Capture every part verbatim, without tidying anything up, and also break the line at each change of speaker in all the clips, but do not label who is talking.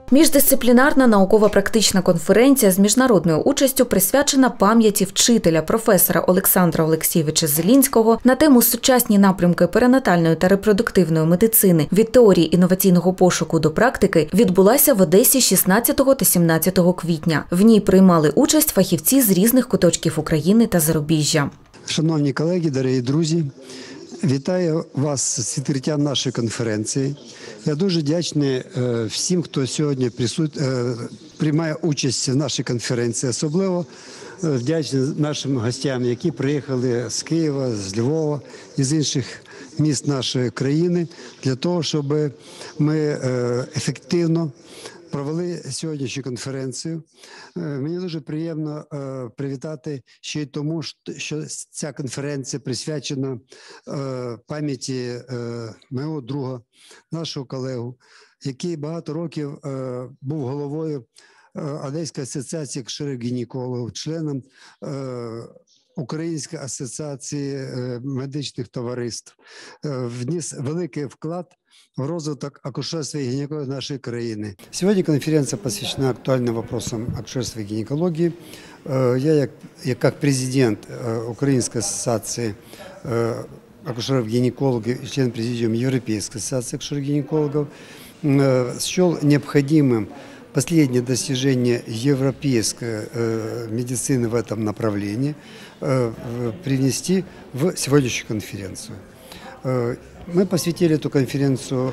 Міждисциплінарна науково-практична конференція з міжнародною участю присвячена пам'яті вчителя, професора Олександра Олексійовича Зелінського на тему «Сучасні напрямки перинатальної та репродуктивної медицини від теорії інноваційного пошуку до практики» відбулася в Одесі шістнадцятого та сімнадцятого квітня. В ній приймали участь фахівці з різних куточків України та зарубіжжя.
Шановні колеги, дорогі друзі, вітаю вас з відкриттям нашої конференції. Я дуже вдячний всім, хто сьогодні присут... приймає участь в нашій конференції. Особливо вдячний нашим гостям, які приїхали з Києва, з Львова і з інших міст нашої країни, для того, щоб ми ефективно провели сьогоднішню конференцію. Мені дуже приємно привітати ще й тому, що ця конференція присвячена пам'яті мого друга, нашого колегу, який багато років був головою Одеської асоціації акушерів-гінекологів, членом Української асоціації медичних товариств, вніс великий вклад в розвиток акушерства и гинекологии нашей країни. Сегодня конференция посвящена актуальным вопросам акушерства и гинекологии. Я, как президент Украинской ассоциации акушеров-гинекологов и член президиума Европейской ассоциации акушеров-гинекологов, счел необходимым последнее достижение европейской медицины в этом направлении привнести в сегодняшнюю конференцию. Мы посвятили эту конференцию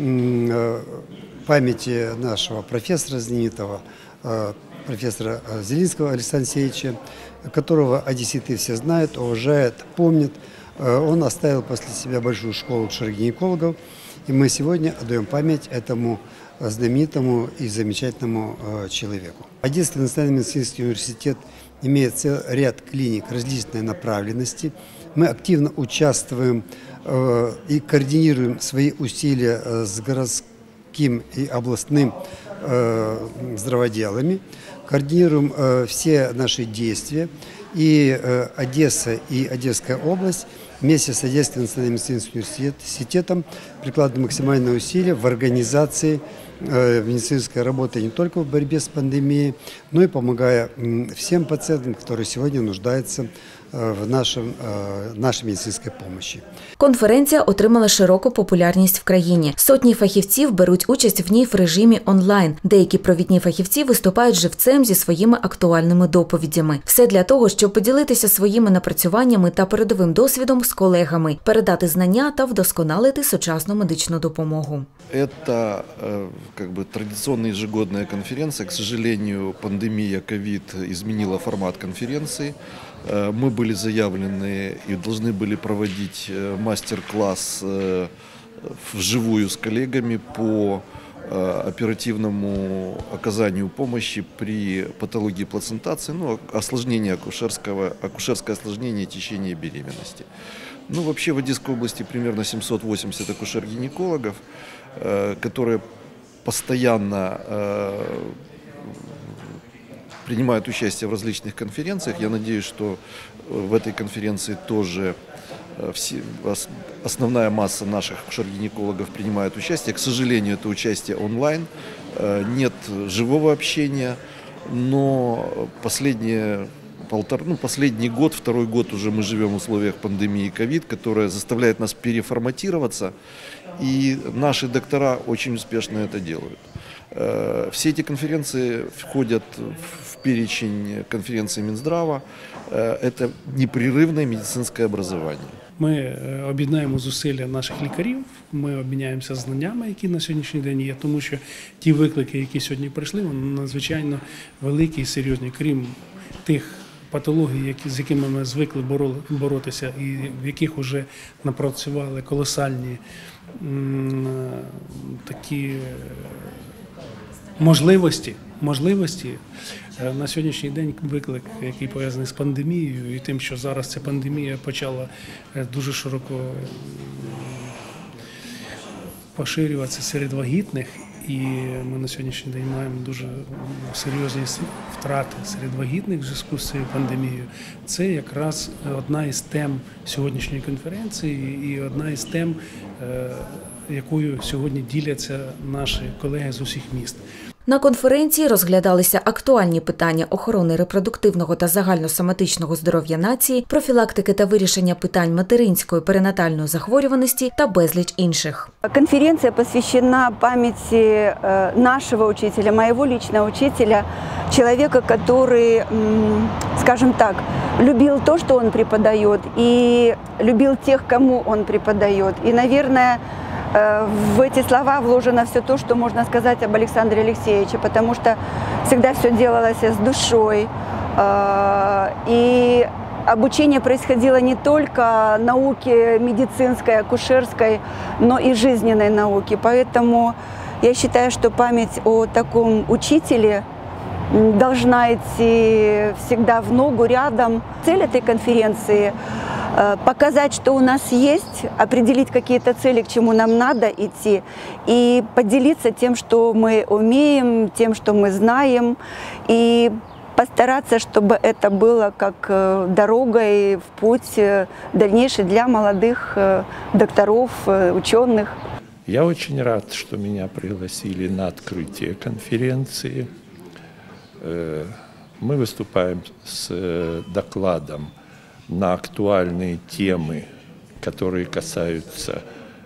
памяти нашего профессора знаменитого, профессора Зелинского Александра Алексеевича, которого одесситы все знают, уважают, помнят. Он оставил после себя большую школу акушеров-гинекологов, и мы сегодня отдаем память этому знаменитому и замечательному человеку. Одесский национальный медицинский университет имеет целый ряд клиник различной направленности. Мы активно участвуем и координируем свои усилия с городским и областным здраводелами, координируем все наши действия. И Одесса и Одесская область вместе с Одесским национальным медицинским университетом прикладывают максимальные усилия в организации медицинской работы не только в борьбе с пандемией, но и помогая всем пациентам, которые сегодня нуждаются в нашем, нашій медицинській допомогі.
Конференція отримала широку популярність в країні. Сотні фахівців беруть участь в ній в режимі онлайн. Деякі провідні фахівці виступають живцем зі своїми актуальними доповідями. Все для того, щоб поділитися своїми напрацюваннями та передовим досвідом з колегами, передати знання та вдосконалити сучасну медичну допомогу.
Это как бы традиционная ежегодная конференция. К сожалению, пандемия ковид изменила формат конференции. Мы были заявлены и должны были проводить мастер-класс вживую с коллегами по оперативному оказанию помощи при патологии плацентации, ну, осложнение акушерского, акушерское осложнение течения беременности. Ну, вообще в Одесской области примерно семьсот восемьдесят акушер-гинекологов, которые постоянно принимают участие в различных конференциях. Я надеюсь, что в этой конференции тоже все, основная масса наших акушер-гинекологов принимает участие. К сожалению, это участие онлайн, нет живого общения, но последние, полтора, ну, последний год, второй год уже мы живем в условиях пандемии ковид, которая заставляет нас переформатироваться, и наши доктора очень успешно это делают. Все эти конференции входят в перечень конференции Минздрава. Это непрерывное медицинское образование.
Ми об'єднаємо зусилля наших лікарів, ми обміняємося знаннями, які на сьогоднішній день є, тому що ті виклики, які сьогодні прийшли, вони надзвичайно великі і серйозні, крім тих патологій, з якими ми звикли боротися і в яких вже напрацювали колосальні такі можливості, можливості. На сьогоднішній день виклик, який пов'язаний з пандемією і тим, що зараз ця пандемія почала дуже широко поширюватися серед вагітних, і ми на сьогоднішній день маємо дуже серйозні втрати серед вагітних в зв'язку з цією пандемією. Це якраз одна із тем сьогоднішньої конференції і одна із тем, якою сьогодні діляться наші колеги з усіх міст.
На конференції розглядалися актуальні питання охорони репродуктивного та загальносоматичного здоров'я нації, профілактики та вирішення питань материнської перинатальної захворюваності та безліч інших.
Конференция посвящена памяти нашего учителя, моего личного учителя, человека, который, скажем так, любил то, что он преподает, и любил тех, кому он преподает. И, наверное, в эти слова вложено все то, что можно сказать об Александре Алексеевиче, потому что всегда все делалось с душой. И обучение происходило не только науке медицинской, акушерской, но и жизненной науке. Поэтому я считаю, что память о таком учителе должна идти всегда в ногу, рядом. Цель этой конференции – показать, что у нас есть, определить какие-то цели, к чему нам надо идти, и поделиться тем, что мы умеем, тем, что мы знаем, и постараться, чтобы это было как дорогой в путь дальнейший для молодых докторов, ученых.
Я очень рад, что меня пригласили на открытие конференции. Мы выступаем с докладом на актуальные темы, которые касаются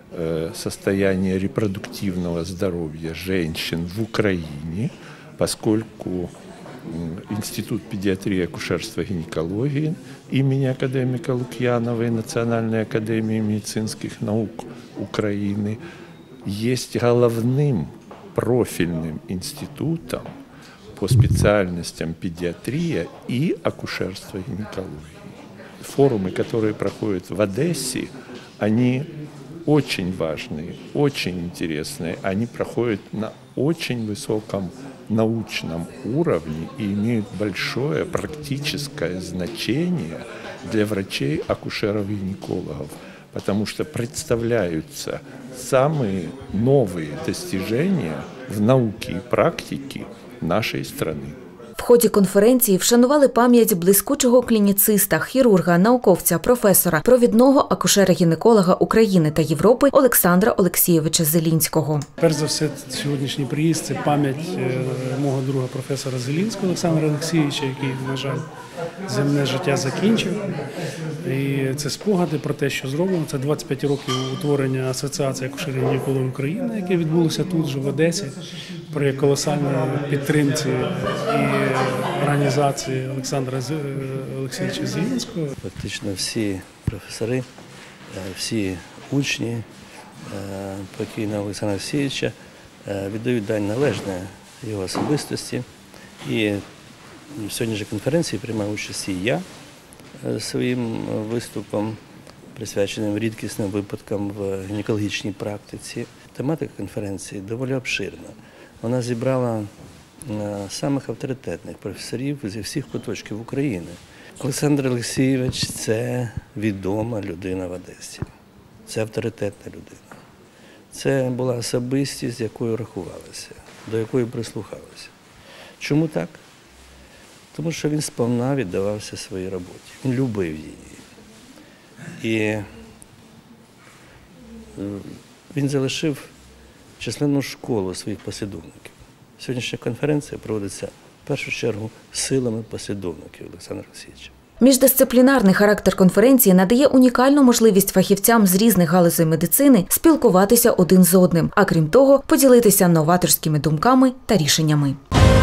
состояния репродуктивного здоровья женщин в Украине, поскольку Институт педиатрии, акушерства и гинекологии имени академика Лукьянова и Национальной академии медицинских наук Украины есть головным профильным институтом по специальностям педиатрия и акушерство и гинекология. Форумы, которые проходят в Одессе, они очень важные, очень интересные. Они проходят на очень высоком научном уровне и имеют большое практическое значение для врачей, акушеров и гинекологов, потому что представляются самые новые достижения в науке и практике нашей страны.
В ході конференції вшанували пам'ять блискучого клініциста, хірурга, науковця, професора, провідного акушера-гінеколога України та Європи Олександра Олексійовича Зелінського.
Перш за все, сьогоднішній приїзд – це пам'ять мого друга професора Зелінського Олександра Олексійовича, який, на жаль, земне життя закінчив. І це спогади про те, що зроблено. Це двадцять п'ять років утворення Асоціації акушерів-гінекологів України, яке відбулося тут же в Одесі, при колосальній підтримці і організації Олександра Олексійовича Зелінського.
Фактично всі професори, всі учні покійного Олександра Олексійовича віддають дань належне його особистості. І в сьогоднішній конференції приймаю участь і я своїм виступом, присвяченим рідкісним випадкам в гінекологічній практиці. Тематика конференції доволі обширна. Вона зібрала самих авторитетних професорів зі всіх куточків України. Олександр Олексійович – це відома людина в Одесі, це авторитетна людина. Це була особистість, з якою рахувалися, до якої прислухалися. Чому так? Тому що він сповна віддавався своїй роботі, він любив її. І він залишив численну школу своїх послідовників. Сьогоднішня конференція проводиться в першу чергу силами послідовників Олександра Олексійовича.
Міждисциплінарний характер конференції надає унікальну можливість фахівцям з різних галузей медицини спілкуватися один з одним, а крім того, поділитися новаторськими думками та рішеннями.